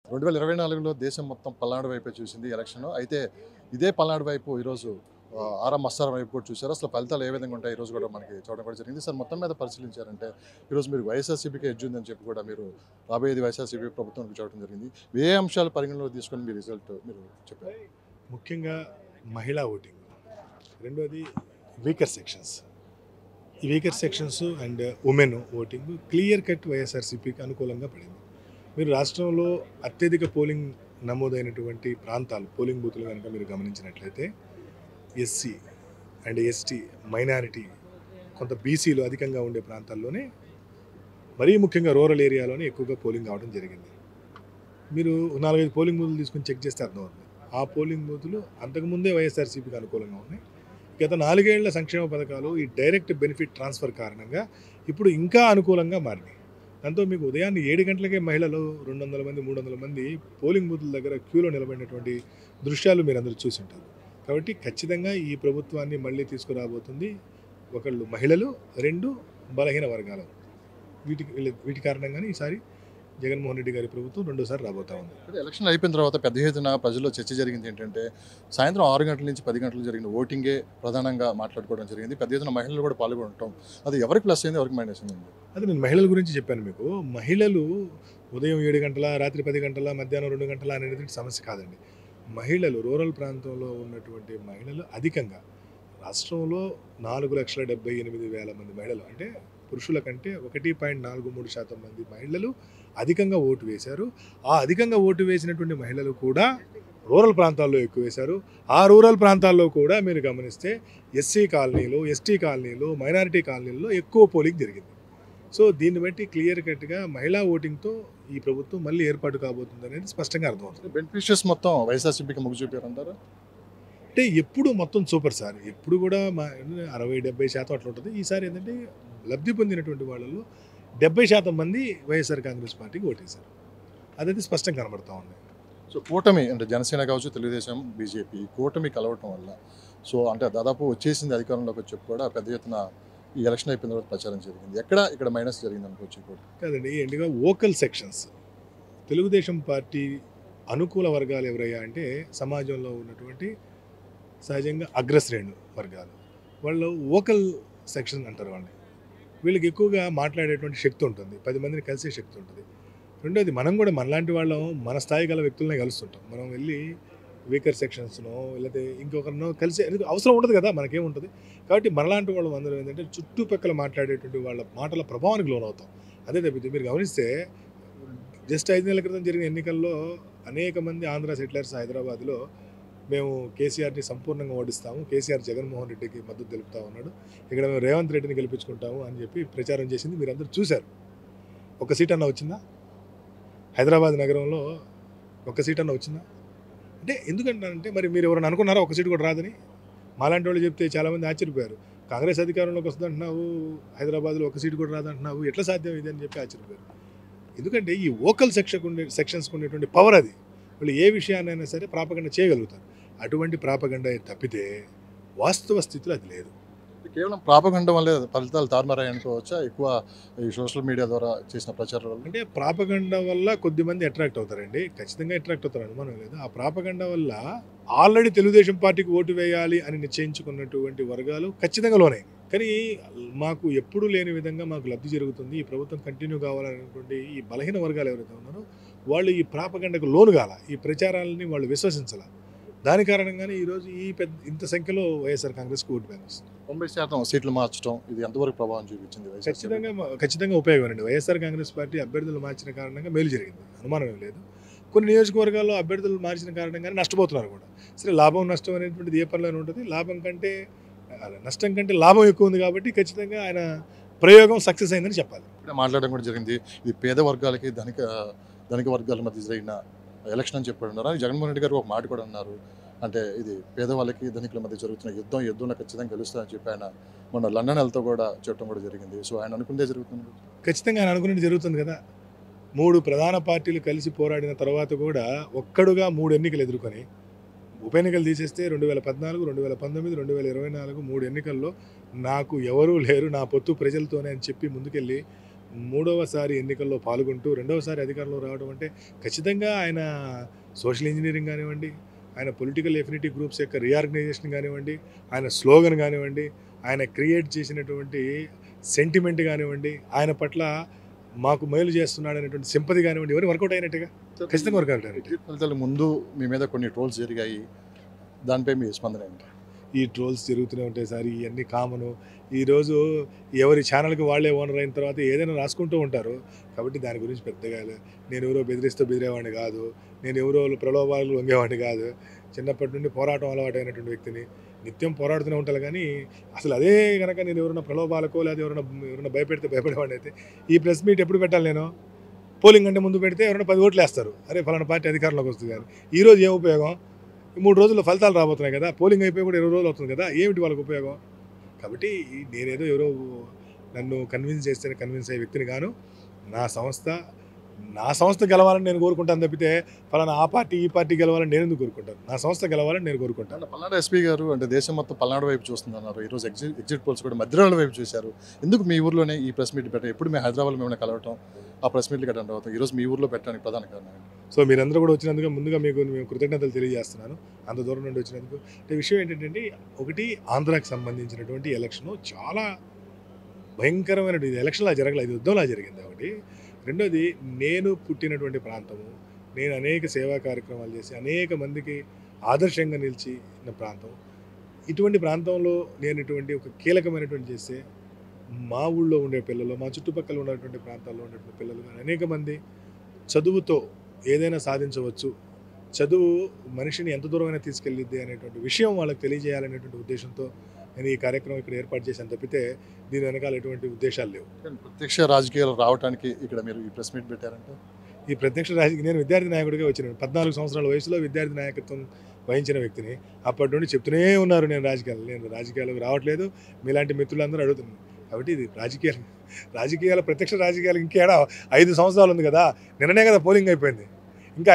2024లో దేశం మొత్తం పల్నాడు వైపే చూసింది ఎలక్షన్. అయితే ఇదే పల్నాడు వైపు ఈరోజు ఆర్ఎం మస్తారం వైపు కూడా చూసారు. అసలు ఫలితాలు ఏ విధంగా ఉంటాయి ఈరోజు కూడా మనకి చూడడం కూడా జరిగింది. సార్ మొత్తం మీద పరిశీలించారంటే ఈరోజు మీరు వైఎస్ఆర్‌సీపీకి ఎడ్జ్ ఉందని చెప్పి కూడా మీరు రాబోయేది వైఎస్ఆర్‌సీపీ ప్రభుత్వానికి చూడడం జరిగింది. ఏ అంశాలు పరిగణలోకి తీసుకొని మీ రిజల్ట్ మీరు చెప్పారు? ముఖ్యంగా మహిళా ఓటింగ్, రెండోది వీకర్ సెక్షన్స్. ఈ weaker sections and women voting clear cut వైఎస్ఆర్సీపీకి అనుకూలంగా పడింది. మీరు రాష్ట్రంలో అత్యధిక పోలింగ్ నమోదైనటువంటి ప్రాంతాలు, పోలింగ్ బూతులు కనుక మీరు గమనించినట్లయితే ఎస్సీ అండ్ ఎస్టీ, మైనారిటీ, కొంత బీసీలు అధికంగా ఉండే ప్రాంతాల్లోనే, మరీ ముఖ్యంగా రూరల్ ఏరియాలోనే ఎక్కువగా పోలింగ్ కావడం జరిగింది. మీరు 4-5 పోలింగ్ బూతులు తీసుకుని చెక్ చేస్తే అర్థమవుతుంది. ఆ పోలింగ్ బూతులు అంతకుముందే వైఎస్ఆర్సీపీకి అనుకూలంగా ఉన్నాయి. గత 4 ఏళ్ల సంక్షేమ పథకాలు, ఈ డైరెక్ట్ బెనిఫిట్ ట్రాన్స్ఫర్ కారణంగా ఇప్పుడు ఇంకా అనుకూలంగా మారినాయి. దాంతో మీకు ఉదయాన్నే 7 గంటలకే మహిళలు 200 మంది, 300 మంది పోలింగ్ బూతుల దగ్గర క్యూలో నిలబడినటువంటి దృశ్యాలు మీరు అందరూ చూసి ఉంటారు. కాబట్టి ఖచ్చితంగా ఈ ప్రభుత్వాన్ని మళ్ళీ తీసుకురాబోతుంది ఒకళ్ళు మహిళలు, 2 బలహీన వర్గాలు. వీటి కారణంగానే ఈసారి జగన్మోహన్ రెడ్డి గారి ప్రభుత్వం రెండోసారి రాబోతా ఉంది. ఎలక్షన్ అయిపోయిన తర్వాత పెద్ద ఎత్తున ప్రజల్లో చర్చ జరిగింది ఏంటంటే సాయంత్రం 6 గంటల నుంచి 10 గంటలు జరిగిన ఓటింగే ప్రధానంగా మాట్లాడుకోవడం జరిగింది. పెద్ద ఎత్తున మహిళలు కూడా పాల్గొనడం, అది ఎవరికి ప్లస్ అయింది, ఎవరికి మైనస్ అయింది? అది నేను మహిళల గురించి చెప్పాను మీకు. మహిళలు ఉదయం 7 గంటల, రాత్రి 10 గంటల, మధ్యాహ్నం 2 గంటల అనేది సమస్య కాదండి. మహిళలు, రూరల్ ప్రాంతంలో ఉన్నటువంటి మహిళలు అధికంగా, రాష్ట్రంలో 4,78,000 మంది మహిళలు, అంటే పురుషుల కంటే 1.43% మంది మహిళలు అధికంగా ఓటు వేశారు. ఆ అధికంగా ఓటు వేసినటువంటి మహిళలు కూడా రూరల్ ప్రాంతాల్లో ఎక్కువ వేశారు. ఆ రూరల్ ప్రాంతాల్లో కూడా మీరు గమనిస్తే ఎస్సీ కాలనీలు, ఎస్టీ కాలనీలు, మైనారిటీ కాలనీల్లో ఎక్కువ పోలింగ్ జరిగింది. సో దీన్ని బట్టి క్లియర్ కట్గా మహిళా ఓటింగ్తో ఈ ప్రభుత్వం మళ్ళీ ఏర్పాటు కాబోతుంది అనేది స్పష్టంగా అర్థమవుతుంది. బెనిఫిషియర్స్ మొత్తం వైఎస్ఆర్‌సీపీకి మొగ్గు చూపారు అంటారా? అంటే ఎప్పుడు మొత్తం సూపర్ సార్, ఎప్పుడు కూడా 60-70% అట్లా ఉంటుంది. ఈసారి ఏంటంటే లబ్ధి పొందినటువంటి వాళ్ళలో 70% మంది వైఎస్ఆర్ కాంగ్రెస్ పార్టీకి ఓటేశారు. అదైతే స్పష్టంగా కనబడతా ఉంది. సో కూటమి అంటే జనసేన కావచ్చు, తెలుగుదేశం, బీజేపీ కూటమి కలవటం వల్ల సో అంటే దాదాపు వచ్చేసింది అధికారంలోకి వచ్చి కూడా పెద్ద ఎత్తున ఈ ఎలక్షన్ అయిపోయిన తర్వాత ప్రచారం జరిగింది. ఇక్కడ మైనస్ జరిగింది అనుకోవచ్చు కూడా కాదండి, ఏంటిగా వోకల్ సెక్షన్స్. తెలుగుదేశం పార్టీ అనుకూల వర్గాలు ఎవరయ్యా అంటే సమాజంలో ఉన్నటువంటి సహజంగా అగ్రశ్రేణులు వర్గాలు, వాళ్ళు వోకల్ సెక్షన్ అంటారు వాళ్ళని. వీళ్ళకి ఎక్కువగా మాట్లాడేటువంటి శక్తి ఉంటుంది, 10 మందిని కలిసే శక్తి ఉంటుంది. రెండోది, మనం కూడా మనలాంటి వాళ్ళం మన స్థాయి గల వ్యక్తులనే కలుస్తుంటాం. మనం వెళ్ళి వీకర్ సెక్షన్స్నో లేకపోతే ఇంకొకరినో కలిసి అవసరం ఉంటుంది కదా, మనకేముంటుంది. కాబట్టి మనలాంటి వాళ్ళు అందరూ ఏంటంటే చుట్టుపక్కల మాట్లాడేటువంటి వాళ్ళ మాటల ప్రభావానికి లోనవుతాం. అదే తప్పితే మీరు గమనిస్తే జస్ట్ 5 నెలల క్రితం జరిగిన ఎన్నికల్లో అనేక మంది ఆంధ్ర సెటిలర్స్ హైదరాబాద్లో మేము కేసీఆర్ని సంపూర్ణంగా ఓడిస్తాము, కేసీఆర్ జగన్మోహన్ రెడ్డికి మద్దతు తెలుపుతా ఉన్నాడు, ఇక్కడ మేము రేవంత్ రెడ్డిని గెలిపించుకుంటాము అని చెప్పి ప్రచారం చేసింది మీరు అందరూ చూశారు. ఒక సీట్ అన్న వచ్చిందా? హైదరాబాద్ నగరంలో ఒక సీట్ అన్న వచ్చిందా? అంటే ఎందుకంటానంటే మరి మీరు ఎవరైనా అనుకున్నారా ఒక సీటు కూడా రాదని? మాలాంటి వాళ్ళు చెప్తే చాలామంది ఆశ్చర్యపోయారు. కాంగ్రెస్ అధికారంలోకి వస్తుందంటున్నావు, హైదరాబాద్లో ఒక సీటు కూడా రాదంటున్నావు, ఎట్లా సాధ్యం ఇది అని చెప్పి ఆశ్చర్యపోయారు. ఎందుకంటే ఈ వోకల్ సెక్షన్స్కి ఉండేటువంటి పవర్ అది. వాళ్ళు ఏ విషయాన్నైనా సరే ప్రాపగండ చేయగలుగుతారు. అటువంటి ప్రాపగండ తప్పితే వాస్తవ స్థితిలో అది లేదు. కేవలం ప్రాపగండ వల్లే ఫలితాలు తారుమారాయి అనుకోవచ్చా? ఎక్కువ ఈ సోషల్ మీడియా ద్వారా చేసిన ప్రచారం వల్ల? అంటే ప్రాపగండ వల్ల కొద్దిమంది అట్రాక్ట్ అవుతారండి, ఖచ్చితంగా అట్రాక్ట్ అవుతారు, అనుమానం లేదు. ఆ ప్రాపగండ వల్ల ఆల్రెడీ తెలుగుదేశం పార్టీకి ఓటు వేయాలి అని నిశ్చయించుకున్నటువంటి వర్గాలు ఖచ్చితంగా లోనే. కానీ మాకు ఎప్పుడూ లేని విధంగా మాకు లబ్ధి జరుగుతుంది, ఈ ప్రభుత్వం కంటిన్యూ కావాలనేటువంటి ఈ బలహీన వర్గాలు ఎవరైతే ఉన్నారో వాళ్ళు ఈ ప్రాపగండకు లోను కాల, ఈ ప్రచారాలని వాళ్ళు విశ్వసించాల. దాని కారణంగానే ఈరోజు ఇంత సంఖ్యలో వైఎస్ఆర్ కాంగ్రెస్కి ఓటు బ్యాంక్ వస్తుంది. 90% సీట్లు మార్చడం ఇది ఎంతవరకు ప్రభావం చూపించింది? ఖచ్చితంగా ఉపయోగం అండి. వైఎస్ఆర్ కాంగ్రెస్ పార్టీ అభ్యర్థులు మార్చిన కారణంగా మేలు జరిగింది, అనుమానం ఏం లేదు. కొన్ని నియోజకవర్గాల్లో అభ్యర్థులు మార్చిన కారణంగానే నష్టపోతున్నారు కూడా. సరే, లాభం నష్టం అనేటువంటిది ఏ పనిలోనే ఉంటుంది. నష్టం కంటే లాభం ఎక్కువ ఉంది కాబట్టి ఖచ్చితంగా ఆయన ప్రయోగం సక్సెస్ అయిందని చెప్పాలి. మాట్లాడడం కూడా జరిగింది, ఇది పేద వర్గాలకి ధనిక వర్గాల మధ్య జరిగిన ఎలక్షన్ అని చెప్పి ఉన్నారు. జగన్మోహన్ రెడ్డి గారు ఒక మాట కూడా అన్నారు, అంటే ఇది పేదవాళ్ళకి ధనికుల మధ్య జరుగుతున్న యుద్ధంలో ఖచ్చితంగా గెలుస్తుందని చెప్పి ఆయన మొన్న లండన్ వెళ్తూ కూడా చెప్పడం కూడా జరిగింది. సో ఆయన అనుకుందే జరుగుతుంది. ఖచ్చితంగా ఆయన అనుకున్నది జరుగుతుంది కదా. 3 ప్రధాన పార్టీలు కలిసి పోరాడిన తర్వాత కూడా ఒక్కడుగా 3 ఎన్నికలు ఎదుర్కొని, ఉప ఎన్నికలు తీసేస్తే 2014, 2019, 2024 3 ఎన్నికల్లో నాకు ఎవరూ లేరు, నా పొత్తు ప్రజలతోనే అని చెప్పి ముందుకెళ్ళి మూడవసారి ఎన్నికల్లో పాల్గొంటూ రెండవసారి అధికారంలో రావడం అంటే ఖచ్చితంగా ఆయన సోషల్ ఇంజనీరింగ్ కానివ్వండి, ఆయన పొలిటికల్ ఎఫినిటీ గ్రూప్స్ యొక్క రీఆర్గనైజేషన్ కానివ్వండి, ఆయన స్లోగన్ కానివ్వండి, ఆయన క్రియేట్ చేసినటువంటి సెంటిమెంట్ కానివ్వండి, ఆయన పట్ల మాకు మేలు చేస్తున్నాడు అనేటువంటి సింపతి కానివ్వండి, ఎవరు వర్కౌట్ అయినట్టుగా ఖచ్చితంగా వర్కౌట్ అయినట్టు. ఫలితాల ముందు మీ మీద కొన్ని ట్రోల్స్ జరిగాయి, దానిపై మీ స్పందన ఏంటి? ఈ ట్రోల్స్ జరుగుతూనే ఉంటాయి సార్, ఇవన్నీ కామను. ఈరోజు ఎవరి ఛానల్కి వాళ్ళే ఓనర్ అయిన తర్వాత ఏదైనా రాసుకుంటూ ఉంటారు. కాబట్టి దాని గురించి పెద్దగా నేను ఎవరో బెదిరిస్తూ బెదిరేవాడిని కాదు, నేను ఎవరో ప్రలోభాలు వంగేవాడిని కాదు. చిన్నప్పటి నుండి పోరాటం అలవాటైనటువంటి వ్యక్తిని, నిత్యం పోరాడుతూనే ఉంటాను. కానీ అసలు అదే కనుక నేను ఎవరైనా ప్రలోభాలకో లేదా ఎవరైనా భయపెడితే భయపడేవాడిని అయితే ఈ ప్రెస్ మీట్ ఎప్పుడు పెట్టాలి? నేను పోలింగ్ అంటే ముందు పెడితే ఎవరైనా 10 ఓట్లు వేస్తారు, అరే ఫలానా పార్టీ అధికారంలోకి వస్తుంది. కానీ ఈరోజు ఏం ఉపయోగం? 3 రోజుల్లో ఫలితాలు రాబోతున్నాయి కదా, పోలింగ్ అయిపోయి కూడా 20 రోజులు అవుతుంది కదా, ఏమిటి వాళ్ళకి ఉపయోగం? కాబట్టి నేనేదో ఎవరో నన్ను కన్విన్స్ చేస్తే కన్విన్స్ అయ్యే వ్యక్తిని గాను. నా సంస్థ గెలవాలని నేను కోరుకుంటాను తప్పితే ఫలానా ఆ పార్టీ ఈ పార్టీ గెలవాలని నేను ఎందుకు కోరుకుంటాను? నా సంస్థ గెలవాలని నేను కోరుకుంటాను. పల్నాడు ఎస్పీ గారు అంటే దేశం మొత్తం పల్నాడు వైపు చూస్తుందన్నారు. ఈరోజు ఎగ్జిట్ పోల్స్ కూడా మధ్యరాల వైపు చూశారు. ఎందుకు మీ ఊర్లోనే ఈ ప్రెస్ మీట్ పెట్టారు? ఎప్పుడు మేము హైదరాబాద్లో మేము కలవటం, ఆ ప్రెస్ మీట్లు అటెండ్ అవుతాం, ఈరోజు మీ ఊర్లో పెట్టడానికి ప్రధాన కారణం ఏంటి? సో మీరందరూ కూడా వచ్చినందుకు ముందుగా మేము కృతజ్ఞతలు తెలియజేస్తున్నాను, అంత దూరం నుండి వచ్చినందుకు. అంటే విషయం ఏంటంటే, ఒకటి ఆంధ్రాకి సంబంధించినటువంటి ఎలక్షన్ చాలా భయంకరమైన ఎలక్షన్లా జరగలేదు, ఇది యుద్ధంలా జరిగింది ఒకటి. రెండోది, నేను పుట్టినటువంటి ప్రాంతము, నేను అనేక సేవా కార్యక్రమాలు చేసి అనేక మందికి ఆదర్శంగా నిలిచిన ప్రాంతం. ఇటువంటి ప్రాంతంలో నేను ఇటువంటి ఒక కీలకమైనటువంటి చేస్తే మా ఊళ్ళో ఉండే పిల్లలు, మా చుట్టుపక్కల ఉన్నటువంటి ప్రాంతాల్లో ఉన్నటువంటి పిల్లలు కానీ అనేక మంది చదువుతో ఏదైనా సాధించవచ్చు, చదువు మనిషిని ఎంత దూరమైనా తీసుకెళ్ళిద్ది అనేటువంటి విషయం వాళ్ళకి తెలియజేయాలనేటువంటి ఉద్దేశంతో నేను ఈ కార్యక్రమం ఇక్కడ ఏర్పాటు చేశాను తప్పితే దీని వెనకాల ఎటువంటి ఉద్దేశాలు లేవు. ప్రత్యక్ష రాజకీయాలు రావడానికి ఇక్కడ మీరు ఈ ప్రెస్ మీట్ పెట్టారంటే, ఈ ప్రత్యక్ష రాజకీయ నేను విద్యార్థి నాయకుడిగా వచ్చినాను. 14 సంవత్సరాల వయసులో విద్యార్థి నాయకత్వం వహించిన వ్యక్తిని. అప్పటి నుండి చెప్తూనే ఉన్నారు నేను రాజకీయాలకు రావట్లేదు, మీలాంటి మిత్రులందరూ అడుగుతున్నారు. కాబట్టి ఇది రాజకీయాల ప్రత్యక్ష రాజకీయాలు ఇంకేడా 5 సంవత్సరాలు ఉంది కదా, నిన్ననే కదా పోలింగ్ అయిపోయింది. ఇంకా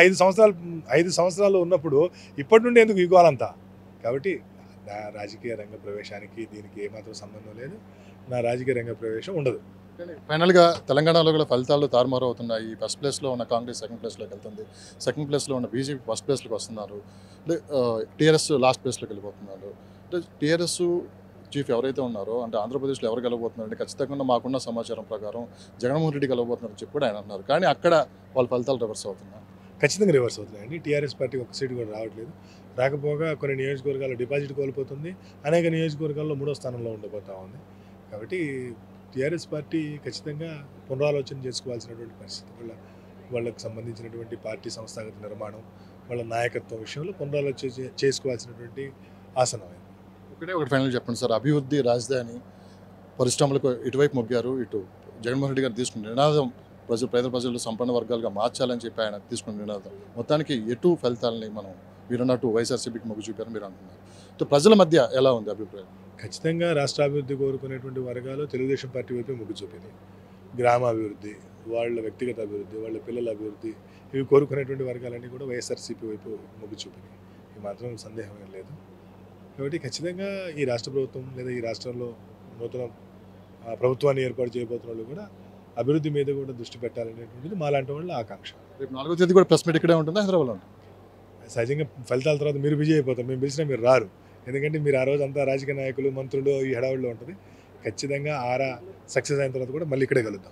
5 సంవత్సరాలు ఉన్నప్పుడు ఇప్పటి నుండి ఎందుకు ఇవ్వాలంతా? కాబట్టి నా రాజకీయ రంగ ప్రవేశానికి దీనికి ఏమాత్రం సంబంధం లేదు, నా రాజకీయ రంగ ప్రవేశం ఉండదు. ఫైనల్గా తెలంగాణలో కూడా ఫలితాలు తారుమారు అవుతున్నాయి. ఫస్ట్ ప్లేస్లో ఉన్న కాంగ్రెస్ సెకండ్ ప్లేస్లోకి వెళ్తుంది, సెకండ్ ప్లేస్లో ఉన్న బీజేపీ ఫస్ట్ ప్లేస్లోకి వస్తున్నారు, అంటే టీఆర్ఎస్ లాస్ట్ ప్లేస్లోకి వెళ్ళిపోతున్నారు. అంటే టీఆర్ఎస్ చీఫ్ ఎవరైతే ఉన్నారో, అంటే ఆంధ్రప్రదేశ్లో ఎవరు గెలవబోతున్నారు అంటే ఖచ్చితంగా మాకున్న సమాచారం ప్రకారం జగన్మోహన్ రెడ్డి గెలవబోతున్నారని చెప్పి కూడా ఆయన అన్నారు. కానీ అక్కడ వాళ్ళ ఫలితాలు రివర్స్ అవుతున్నాయి. ఖచ్చితంగా రివర్స్ అవుతున్నాయండి. టీఆర్ఎస్ పార్టీ ఒక సీటు కూడా రావట్లేదు, రాకపోగా కొన్ని నియోజకవర్గాల్లో డిపాజిట్ కోల్పోతుంది, అనేక నియోజకవర్గాల్లో 3వ స్థానంలో ఉండిపోతూ ఉంది. కాబట్టి టీఆర్ఎస్ పార్టీ ఖచ్చితంగా పునరాలోచన చేసుకోవాల్సినటువంటి పరిస్థితి. వాళ్ళకి సంబంధించినటువంటి పార్టీ సంస్థాగత నిర్మాణం, వాళ్ళ నాయకత్వం విషయంలో పునరాలోచన చేసుకోవాల్సినటువంటి ఆసనమైంది. ఒకటి ఫైనల్ చెప్పండి సార్, అభివృద్ధి రాజధాని పరిశ్రమలకు ఇటువైపు మొగ్గారు, ఇటు జగన్మోహన్ రెడ్డి గారు తీసుకున్న నినాదం పేద ప్రజలు సంపన్న వర్గాలుగా మార్చాలని చెప్పి ఆయన తీసుకున్న నినాదం మొత్తానికి ఎటు ఫలితాలని మనం మీరన్నట్టు వైఎస్ఆర్సీపీకి మొగ్గు చూపారు మీరు అంటున్నారు. సో ప్రజల మధ్య ఎలా ఉంది అభిప్రాయం? ఖచ్చితంగా రాష్ట్రాభివృద్ధి కోరుకునేటువంటి వర్గాలు తెలుగుదేశం పార్టీ వైపు మొగ్గు చూపింది. గ్రామాభివృద్ధి, వాళ్ళ వ్యక్తిగత అభివృద్ధి, వాళ్ళ పిల్లల అభివృద్ధి, ఇవి కోరుకునేటువంటి వర్గాలన్నీ కూడా వైఎస్ఆర్సీపీ వైపు మొగ్గు చూపింది, ఈ మాత్రం సందేహం ఏం లేదు. కాబట్టి ఖచ్చితంగా ఈ రాష్ట్ర ప్రభుత్వం లేదా ఈ రాష్ట్రంలో నూతన ప్రభుత్వాన్ని ఏర్పాటు చేయబోతున్న వాళ్ళు కూడా అభివృద్ధి మీద కూడా దృష్టి పెట్టాలనేటువంటిది మాలాంటి వాళ్ళ ఆకాంక్ష. రేపు 4వ తేదీ కూడా ప్రెస్ మీట్ ఇక్కడే ఉంటుంది, హైదరాబాద్లో ఉంటుంది. సహజంగా ఫలితాల తర్వాత మీరు బిజీ అయిపోతారు, మేము పిలిచినా మీరు రారు, ఎందుకంటే మీరు ఆ రోజు అంతా రాజకీయ నాయకులు మంత్రులు ఈ హడావుడిలో ఉంటుంది. ఖచ్చితంగా ఆరా సక్సెస్ అయిన తర్వాత కూడా మళ్ళీ ఇక్కడే కలుద్దాం.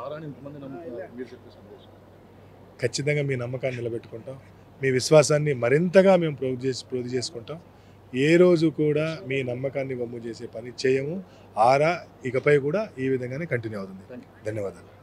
ఖచ్చితంగా మీ నమ్మకాన్ని నిలబెట్టుకుంటాం, మీ విశ్వాసాన్ని మరింతగా మేము ప్రోధి చేసుకుంటాం. ఏ రోజు కూడా మీ నమ్మకాన్ని వమ్ము చేసే పని చేయము. ఆరా ఇకపై కూడా ఈ విధంగానే కంటిన్యూ అవుతుంది. ధన్యవాదాలు.